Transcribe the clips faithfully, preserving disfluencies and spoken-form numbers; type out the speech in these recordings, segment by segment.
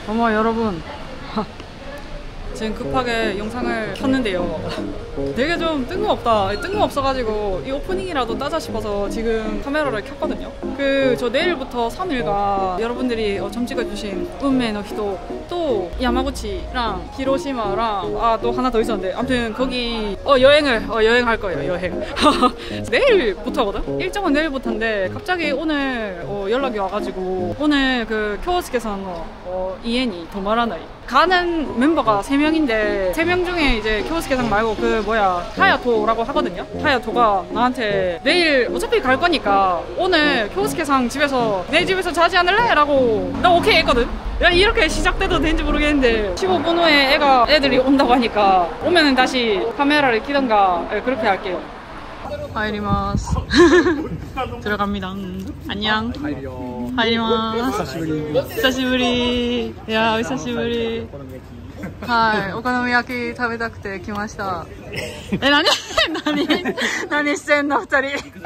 어머 여러분 지금 급하게 영상을 켰는데요. 되게 좀 뜬금없다. 뜬금없어가지고 이 오프닝이라도 따자 싶어서 지금 카메라를 켰거든요. 그 저 내일부터 삼 일간 여러분들이 어, 점 찍어주신 운메의 노히토 또 야마구치랑 히로시마랑 아 또 하나 더 있었는데 아무튼 거기 어 여행을 어 여행할 거예요. 여행 내일부터거든? 일정은 내일부터인데 갑자기 오늘 어, 연락이 와가지고 오늘 그 쿄스케산 어, 이엔이 도마라나이 가는 멤버가 세 명인데 세 명 중에 이제 쿄스케상 말고 그 뭐야 하야토라고 하거든요. 하야토가 나한테 내일 어차피 갈 거니까 오늘 쿄스케상 집에서 내 집에서 자지 않을래? 라고 나 오케이 했거든. 야 이렇게 시작돼도 되는지 모르겠는데 십오 분 후에 애가 애들이 온다고 하니까 오면은 다시 카메라를 켜던가 그렇게 할게요. 하이리마스 들어갑니다. 안녕. 하이리마스. 히사시부리. 야 히사시부리. はい、お好み焼き食べたくて来ました。え、何何何してんの二人。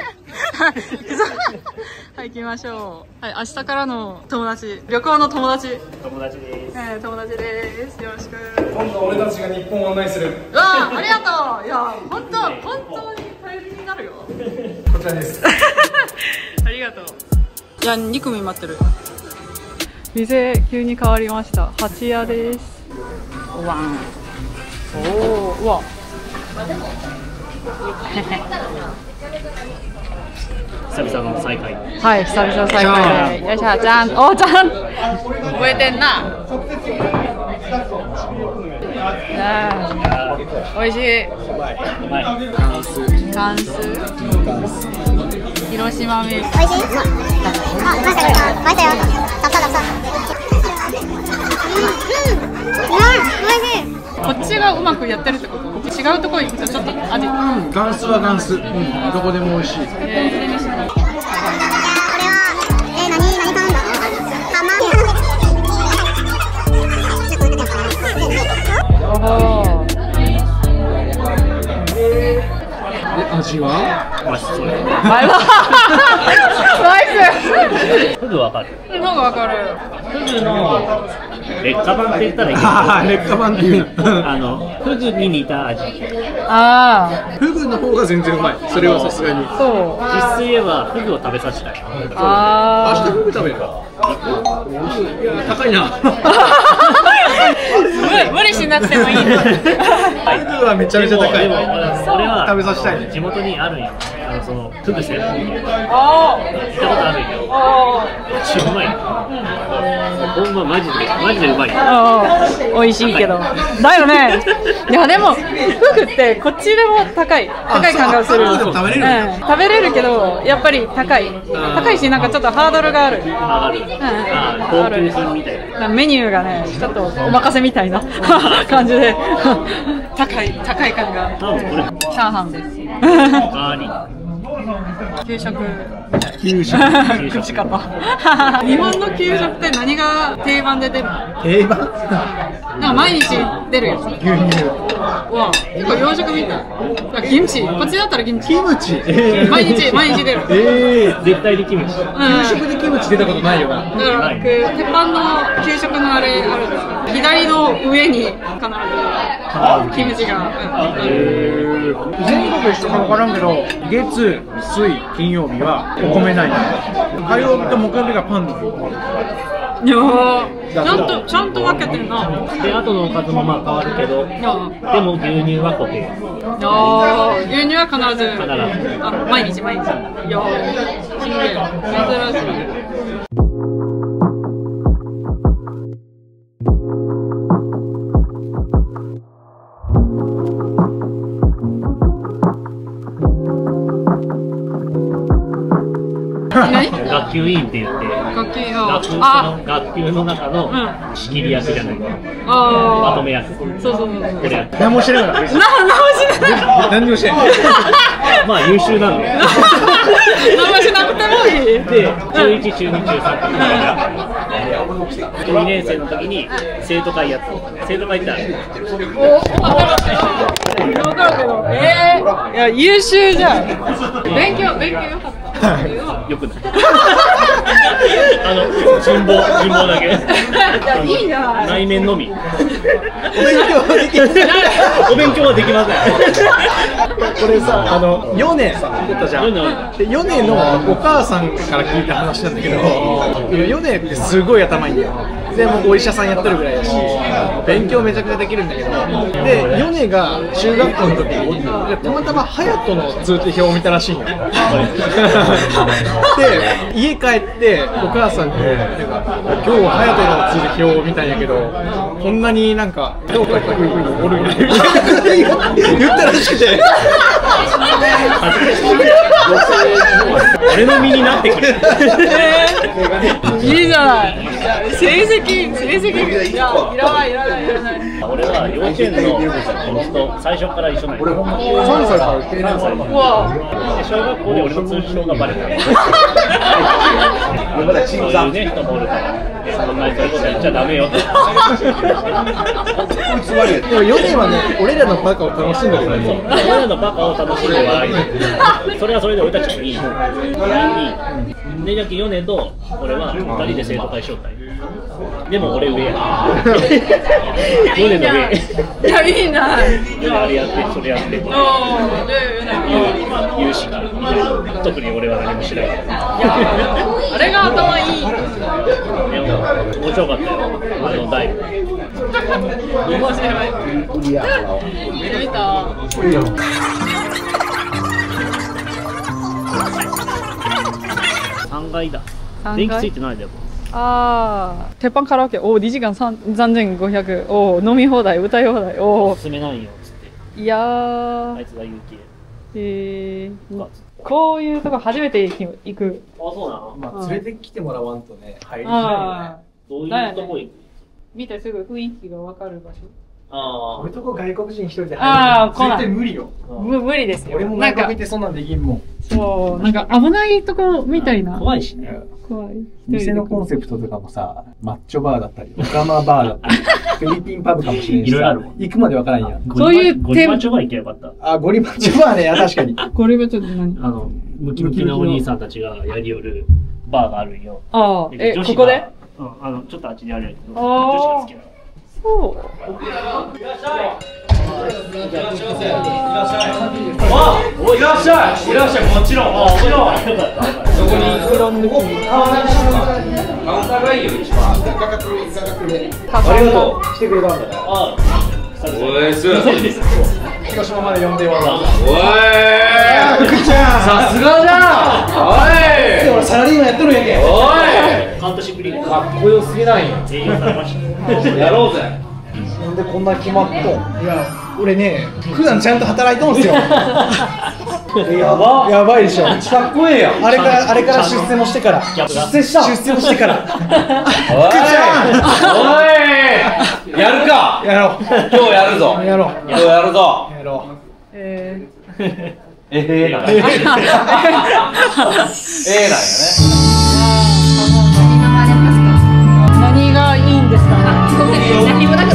はい、行きましょう。はい、明日からの友達、旅行の友達。 友達です。 えー、友達です。よろしく。 今度俺たちが日本を案内する。 うわあ、ありがとう。いや、本当本当に頼りになるよ。 こちらです。 ありがとう。いや、に組待ってる。店急に変わりました。八屋です。わん。おお、うわ。 久々の再会。 はい、久々の再会で。よいしょ、じゃん。お、じゃん。覚えてんな。おいしい。 うまい。 関数。広島名物。 おいしい。あ、ましたよ。ましたよ。たったたった。 こっちがうまくやってるってこと？違うところ行くとちょっと味。 うん、ガンスはガンス。うん、どこでも美味しい。 えー、 これは、えー、何何頼んだ？ で、味は？ まあ、そう。 ナイス。 フグわかる。 フグわかる。 フグの劣化版って言ったらいい。 ああ、劣化版っていう。 あのフグに似た味。 ああ。 フグの方が全然うまい。それはさすがに。 そう。 実質言えばフグを食べさせたい。 ああ。 明日フグ食べるか。いや、高いな。 無理しなくてもいい。フグはめちゃめちゃ高い。 でも俺は食べさせたい。 地元にあるんよ。あのそのフグ専門店。 ああ。 行ったことあるんよ。 あめっちゃうまい。ほんまマジでマジでうまい。 あ。美味しいけど。だよね。いやでもフグってこっちでも高い高い感がする。 あ、そう。食べれる。 うん、食べれるけどやっぱり高い高いしなんかちょっとハードルがある。 上がる。あ、高級品みたいな。 メニューがねちょっとお任せみたいな感じで高い高い感が。 なんこれ。 チャーハンです。 ガーリー。 給食給食。 給食かと。日本の給食って何が定番で出るの？ 定番？ なんか毎日出るやつ。 牛乳。 わ、結構洋食みたい。キムチ、こっちだったらキムチ。 キムチ。 毎日毎日出る。 ええ、 絶対でキムチ。 給食でキムチ出たことないよな。 だから鉄板の給食のあれあるんですよ。左の上に必ずキムチが。 全国一緒か分からんけど、月、水、金曜日はお米ない。火曜日と木曜日がパンの日。 いやー、ちゃんとちゃんと分けてるな。 で、後のおかずもまあ変わるけど、でも牛乳は固定。 あー、牛乳は必ず。 必ず。 あ、毎日毎日。いやー、すげえ珍しい。 学級委員って言って学級学校の学級の中の仕切り役じゃない、まとめ役。 そうそうそう。 これやって何もしてないから。 何もしてない。 何もしてない。 まあ優秀なので何もしなくてもいい。 で、中いち、中に、中さんにねん生の時に生徒会やった。生徒会ってある。 お、分かるけど。えー、いや優秀じゃん。勉強勉強よかった。 よくない。あの人望人望だけ。 いいな。 内面のみ。 お勉強はできない。 お勉強はできません。 これさ、あのヨネさん言ったじゃん。でヨネのお母さんから聞いた話なんだけど、ヨネってすごい頭いいんだよ。でもお医者さんやってるぐらいだし、勉強めちゃくちゃできるんだけど、でヨネが中学校の時にたまたま隼人の通知表を見たらしいんよ。で家帰ってお母さんになんか今日は隼人の通知表を見たんやけど、こんなになんか評価低いのおるんや言ったらしくて。 俺の身になってくる。 いいじゃない。成績成績いやいらないいらないいらない。 俺は幼稚園の人と最初から一緒なんよ。 さんさいから経年祭。 うわ。 小学校で俺の通知表がバレた。そういうね人もおるから、そんなにそういうこと言っちゃダメよ。 でもヨネはね、俺らのバカを楽しんでるからね。 俺らのバカを楽しんで笑い。それはそれで俺たちもいい。いい。でじゃあよねんと俺はふたりで生徒会しよったんよ。でも俺上や。よねんの上。 いやいいな。 あれやってそれやって。言うしか特に俺は何もしない。いやあれが頭いい。 面白かったよ。あのダイブ。 面白い。見た。 さんがいだ。電気ついてないだよ。 ああ、鉄板カラオケ、おお、にじかんさんぜんごひゃく、おお、飲み放題、歌い放題、おお。 おすすめなんよっつって。 いやー。 あいつが言う系。 えー、こういうとこ初めて行く。 あ、そうなの。 まあ連れてきてもらわんとね、入りづらいよね。 どういうとこ行く？ 見てすぐ雰囲気がわかる場所。 ああ。こういうとこ外国人一人で入る。 絶対無理よ。 む無理ですよ。 俺も外国行ってそんなんできんもん。 そう、なんか危ないとこみたいな。 怖いしね。 怖い。 店のコンセプトとかもさ、マッチョバーだったり、オカマバーだったり、フィリピンパブかもしれないしさ、行くまでわからんやん。 そういうゴリマッチョバー行けばよかった。 あ、ゴリマッチョバーね、確かに。 ゴリマッチョって何？ あの、ムキムキのお兄さんたちがやりよるバーがあるんよ。 ああ、え、ここで？ うん、あの、ちょっとあっちにあるんやけど、 女子が好きなの。 そう。 いらっしゃい。あ、おいらっしゃい。いらっしゃい。もちろん。もちろん。そこにいろんな。カウンターがいいよ一番。価格価格で。ありがとう。来てくれたんだね。あ、おいす。 広島まで呼んでわざわざ。 おい。さすがじゃん。おい。 俺サラリーマンやっとるんやけ。 おい。半年ぶり。かっこよすぎないよ。営業されました。やろうぜ。 なんでこんな決まっとん？いや、俺ね、普段ちゃんと働いとんすよ。やば、やばいでしょ。かっこええやん。あれからあれから出世もしてから。出世した。出世もしてから。おい。 やるか。 やろう。 今日やるぞ。 やろう。 今日やるぞ。 やろう。 えええなんや。ええなんやね。 何がいいんですかね。何もなく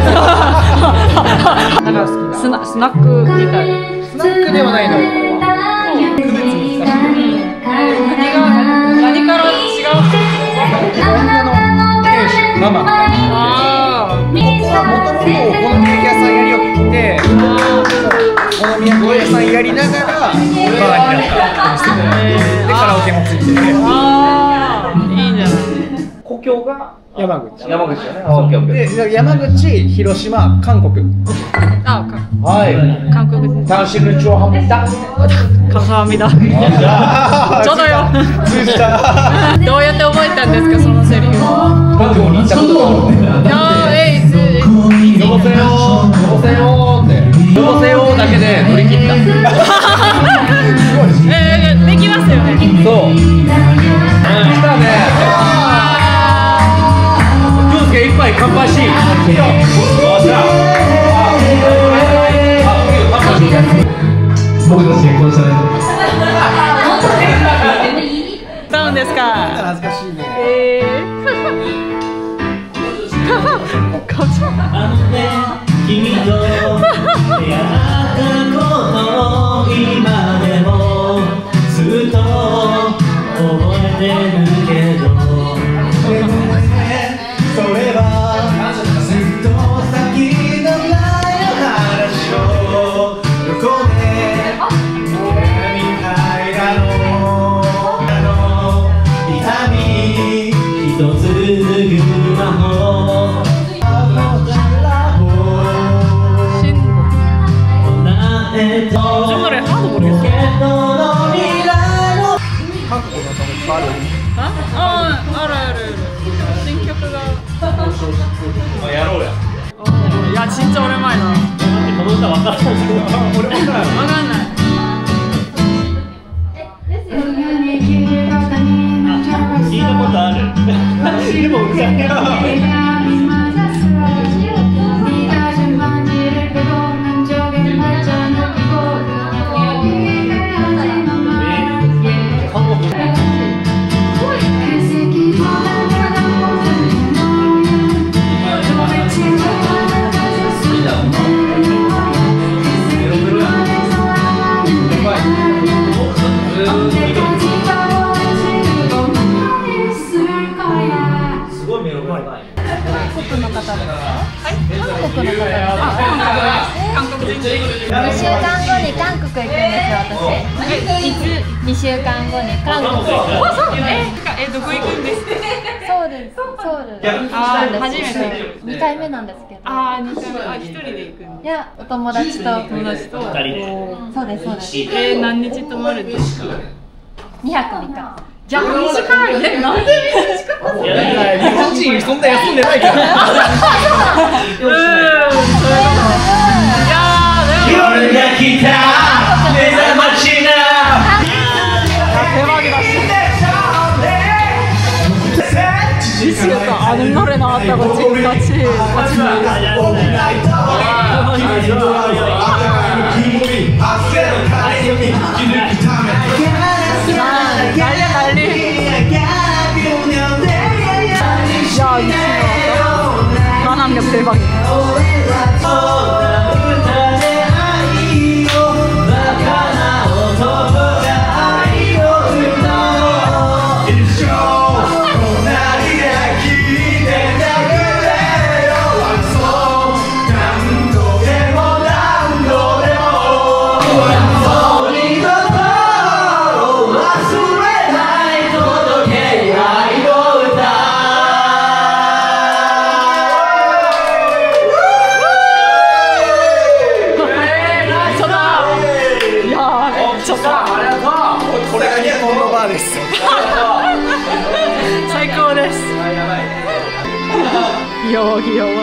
スナスナックみたいな。 スナックではないのよ。区別難しい。 何が何から違う？ 女の店主ママ。 ああ。 ここはもともとお好み焼き屋さんやりよって、お好み焼き屋さんやりながらバーになったお店で、でカラオケもついてて。 ああ、いいんじゃない。 故郷が山口。 山口よね。オッケーオッケー。 で山口、広島、韓国。 あ、かはい。 韓国です。 당신을 좋아합니다. 감사합니다. 저도요. 通じた。 どうやって覚えたんですかそのセリフを。 韓国に行ったことがあるね。 いやー、えい、 呼ばせよー、呼ばせよーって。呼ばせよーだけで乗り切った。 えー、できますよね。 そう。来たね。京介一杯乾杯し。いいよ。わしら。僕の結婚される。 歌うんですか。 恥ずかしいね。 えー。かわいい。 あのね、君と出会ったこと今でもずっと 요즘 노래 하나도 모르겠어. 韓国の歌もいっぱいある。 아? 어, 알아, 알아, 알아. 신曲が. 아, 야로우야. 어, 야, 진짜 오랜만이다. この歌わかんない。俺もわからない。 와간날. 聞いたことある。でも歌えない。 にしゅうかんごに韓国行くんですよ、私。いつ？にしゅうかんごに韓国。 あ、そうえ、え、どこ行くんですか？ ソウル、ソウル。 あー、初めて。 にかいめなんですけど。 あー、にかいめ。あ、一人で行くんいや、お友達と。 友達と。 二人で。 そうです、そうです。 えー、何日泊まるんですか？ にはくみっか。 いや、短い。え、なんで短く？ いや、 日本人そんな休んでないから。 うん、そういうこと。いやー、でも。 夜が来た目覚ましな手巻きだし。あのノレのあったこっちこっちこっちに。야, 미친 거 같다. 만남역 대박이네. 귀여워 귀여워.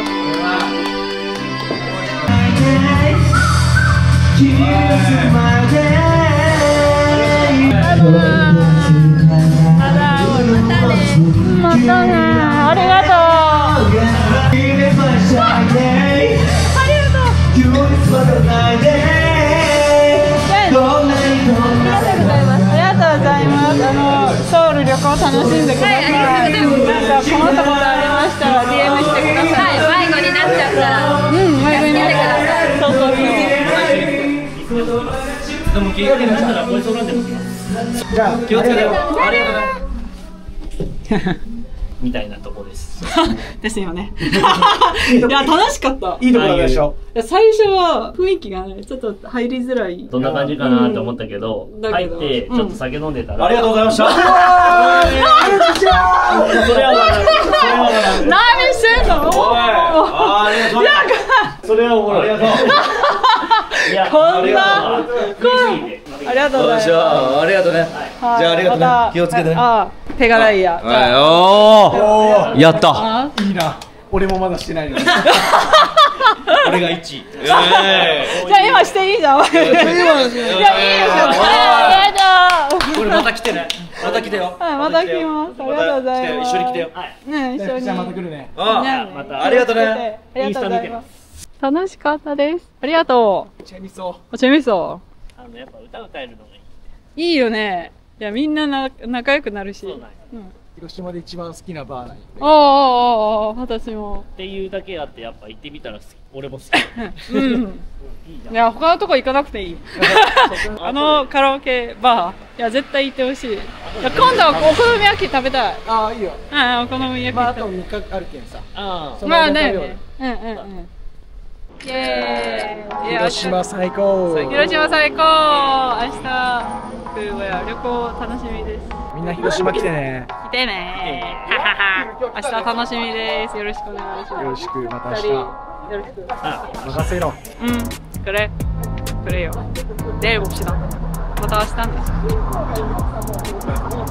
서울旅行楽しんでください。なんか困ったことありましたら ディーエム してください。 はい、迷子になっちゃったら、 うん、迷子になってください。そうそうそう。 でも気が気になったらこいつおらんでも来ます。じゃあ気をつけてよ。ありがとうね。みたいなとこです。 ですよね。いや楽しかった。 いいところでしょ。 いや最初は雰囲気がねちょっと入りづらい。 どんな感じかなと思ったけど、入ってちょっと酒飲んでたら。ありがとうございました。それは何してんの？ ありがとう。それはおもろい。ありがとう。いやこんな。ありがとうございます。 ありがとうね。じゃあありがとうね。気をつけてね。 あ、手がないや。 おお。やった。 いいな。俺もまだしてないのに。 俺が一位。 じゃあ今していいじゃん。いやいいよ。ありがとう。 これまた来てね。また来てよ。 はい、また来ます。ありがとうございます。 一緒に来てよ。 ね、一緒に。 じゃあまた来るね。 あ、また。ありがとうね。 ありがとうございます。楽しかったです。ありがとう。 チェミソ。 チェミソ。 あのやっぱ歌歌えるのがいい。いいよね。いやみんなな仲良くなるし。 広島で一番好きなバーなんよね。 ああああ私も。 っていうだけあってやっぱ行ってみたら俺も好き。 うん。いや他のとこ行かなくていい。あのカラオケバーいや絶対行ってほしい。いや今度はお好み焼き食べたい。 ああいいよ。 ああお好み焼き。 まああとみっかあるけんさ。 ああ。まあね。うんうんうん。イエーイ。 広島最高。 広島最高。明日僕は旅行楽しみです。 みんな広島来てね。 来てね。ははは。明日楽しみです。よろしくお願いします。 よろしくまた明日。 よろしく。 任せろ。 うん。これ。 그래요. 내일 봅시다. 뭐 다明日ね。